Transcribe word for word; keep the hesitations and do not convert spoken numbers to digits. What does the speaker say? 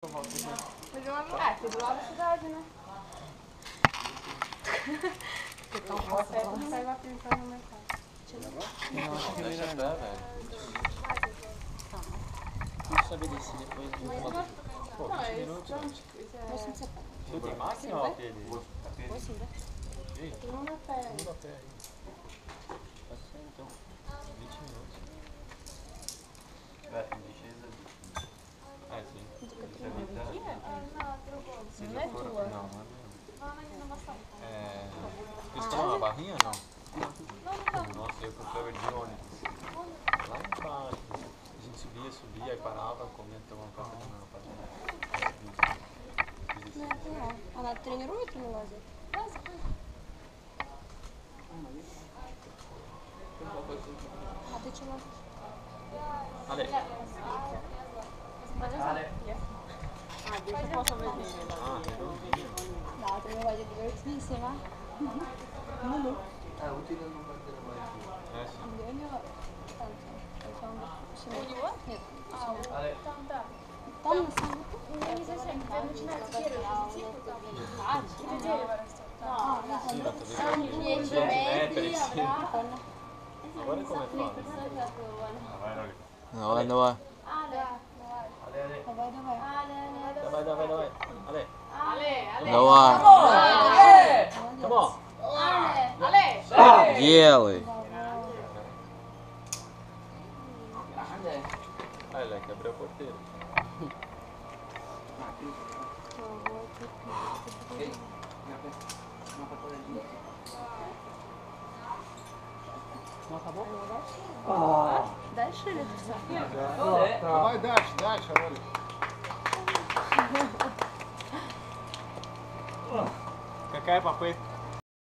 Mas é uma é, aqui do lado da cidade, né? Então, você não sai lá pensando no mercado. Não, acho que é melhor não. Deixa eu saber desse depois. Pô, Não, vinte é minutos. isso. Você tem máquina ou aquele? Todo mundo a pé. Todo mundo a pé aí. Pode ser então. vinte minutos. Vai, licença. Ah, sim. Se Não é for, tua? não, não é meu. É... Vocês estão na barrinha ou não? Nossa, eu com o Cleber de ônibus. Lá embaixo. A gente subia, subia, aí parava, comia, tomava um café da manhã. Она тренирует или лазит? А ты чего? Ale. Ale. Ah, deixa eu posso ver dele lá. Ah, redondinho. Да, тренировать divertidíssima. Ah, útil não vai ter mais. É, sim. Где у него танцы? У него? Нет. Ale. Там, да. Там на самом Не совсем, где начинается первый типа, там. А, Где дерево растет. а, Sim, eu tô Там vendo. есть Gente, né, peraí. прикольно. Agora como é que fala? Давай, давай. Ale, ale. Давай, давай. Давай, давай, давай. Ale. Ale, ale. Давай. Come on. Ale, ale. Делай. Ah, ele quebrou a porteira. Não acabou? Дальше или ты сам? Давай дальше, дальше, Роля. Какая попытка?